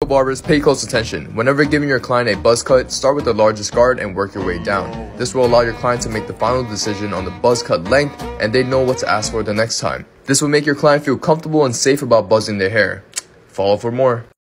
Barbers, pay close attention. Whenever giving your client a buzz cut, start with the largest guard and work your way down. This will allow your client to make the final decision on the buzz cut length, and they know what to ask for the next time. This will make your client feel comfortable and safe about buzzing their hair. Follow for more.